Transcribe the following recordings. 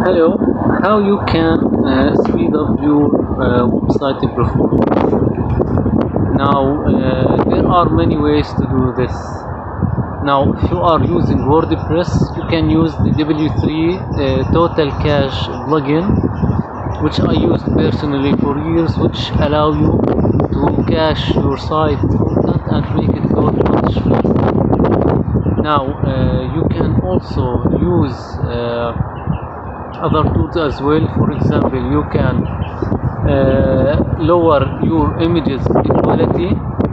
Hello, how you can speed up your website performance? Now, there are many ways to do this. Now, if you are using WordPress, you can use the W3 Total Cache plugin, which I used personally for years, which allow you to cache your site content and make it load much faster. Now, you can also use other tools as well. For example, you can lower your images quality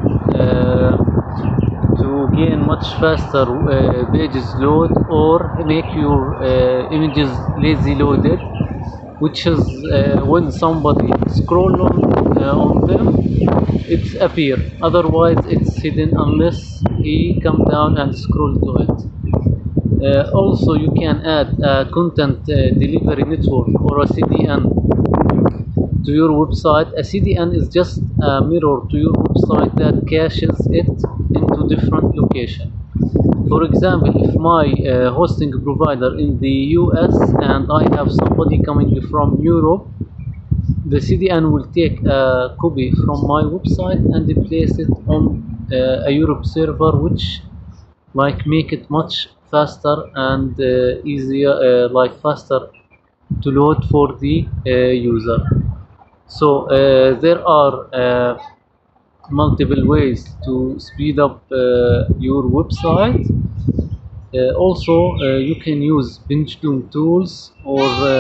to gain much faster pages load, or make your images lazy loaded, which is when somebody scroll on them, it's appear, otherwise it's hidden unless he come down and scroll to it. Also, you can add a content delivery network or a CDN to your website. A CDN is just a mirror to your website that caches it into different locations. For example, if my hosting provider in the US and I have somebody coming from Europe, the CDN will take a copy from my website and place it on a Europe server, which make it much faster and easier, faster to load for the user. So there are multiple ways to speed up your website. Also, you can use Pagedom tools, or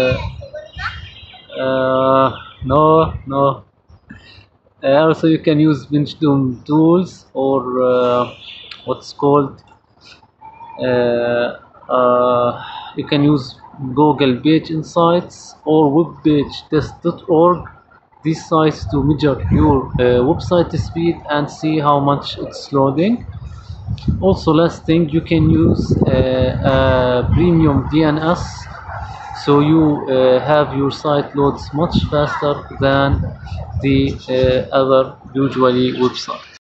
no. Also, you can use Pagedom tools, or what's called. You can use Google Page Insights or webpagetest.org. These sites to measure your website speed and see how much it's loading. Also, last thing, you can use a premium DNS, so you have your site loads much faster than the other usually website.